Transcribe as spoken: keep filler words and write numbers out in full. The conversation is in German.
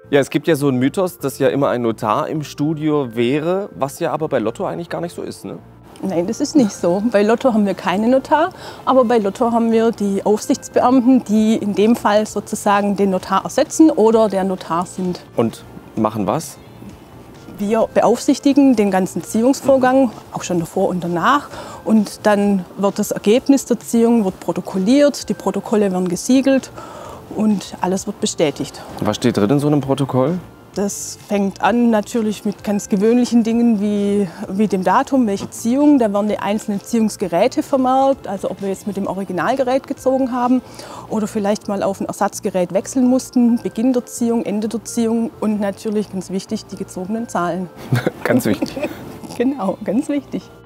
Ja, es gibt ja so einen Mythos, dass ja immer ein Notar im Studio wäre, was ja aber bei Lotto eigentlich gar nicht so ist, ne? Nein, das ist nicht so. Bei Lotto haben wir keinen Notar, aber bei Lotto haben wir die Aufsichtsbeamten, die in dem Fall sozusagen den Notar ersetzen oder der Notar sind. Und machen was? Wir beaufsichtigen den ganzen Ziehungsvorgang, auch schon davor und danach. Und dann wird das Ergebnis der Ziehung wird protokolliert, die Protokolle werden gesiegelt und alles wird bestätigt. Was steht drin in so einem Protokoll? Das fängt an natürlich mit ganz gewöhnlichen Dingen wie, wie dem Datum, welche Ziehung. Da werden die einzelnen Ziehungsgeräte vermerkt, also ob wir jetzt mit dem Originalgerät gezogen haben oder vielleicht mal auf ein Ersatzgerät wechseln mussten. Beginn der Ziehung, Ende der Ziehung und natürlich ganz wichtig, die gezogenen Zahlen. Ganz wichtig. Genau, ganz wichtig.